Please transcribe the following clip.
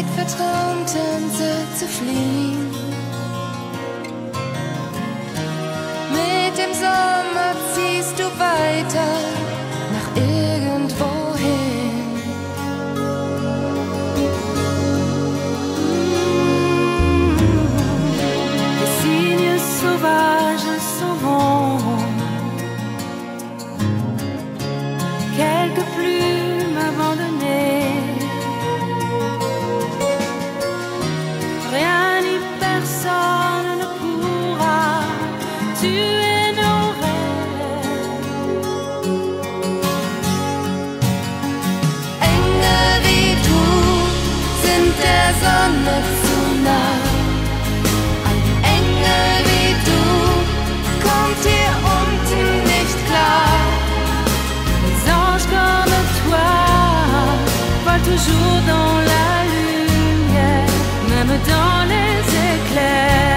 Zeit verträumten sie zu fliehen. Mit dem Sommer ziehst du weiter nach irgendwohin. Les cygnes sauvages s'en vont, quelques plumes abandonnées. Rien ni personne ne pourra tuer nos rêves. Engel wie du sind der Sonne zu nah. Ein Engel wie du kommt hier unten nicht klar. Les anges comme toi volent toujours dans la lumière, même dans les éclairs.